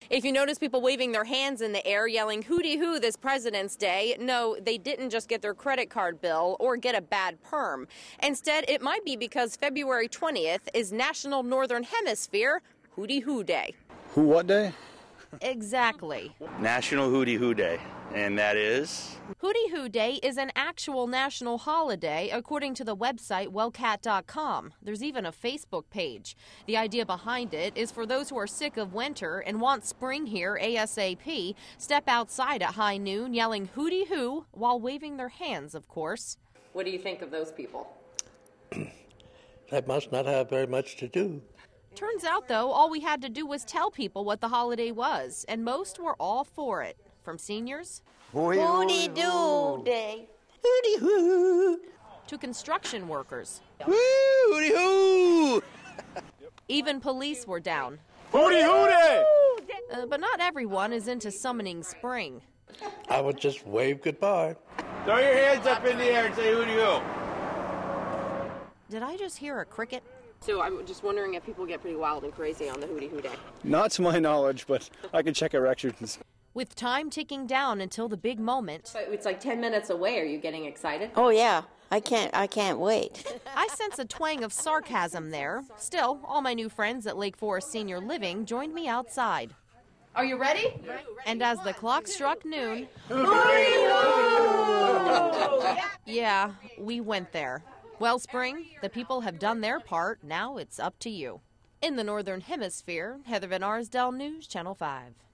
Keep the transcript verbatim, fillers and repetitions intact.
If you notice people waving their hands in the air, yelling "Hoodie Hoo" this President's Day, no, they didn't just get their credit card bill or get a bad perm. Instead, it might be because February twentieth is National Northern Hemisphere Hoodie Hoo Day. Who what day? Exactly. National Hoodie Hoo Day, and that is? Hoodie Hoo Day is an actual national holiday, according to the website well cat dot com. There's even a Facebook page. The idea behind it is for those who are sick of winter and want spring here ASAP, step outside at high noon yelling "Hoodie Hoo" while waving their hands, of course. What do you think of those people? They must not have very much to do. Turns out, though, all we had to do was tell people what the holiday was, and most were all for it. From seniors Hoodie Doo Day, Hoodie Hoo, to construction workers. Woo! Hoodie Hoo! Even police were down. Hoodie Hoo Day! Uh, but not everyone is into summoning spring. I would just wave goodbye. Throw your hands up in the air and say Hoodie Hoo. Did I just hear a cricket? So I'm just wondering if people get pretty wild and crazy on the Hoodie Hoo Day. Not to my knowledge, but I can check our records. With time ticking down until the big moment. But it's like ten minutes away. Are you getting excited? Oh yeah, I can't, I can't wait. I sense a twang of sarcasm there. Still, all my new friends at Lake Forest Senior Living joined me outside. Are you ready? ready. And as the clock struck noon, yeah, we went there. Well, Spring, the people have done their part. Now it's up to you. In the Northern Hemisphere, Heather Van Arsdale News, Channel five.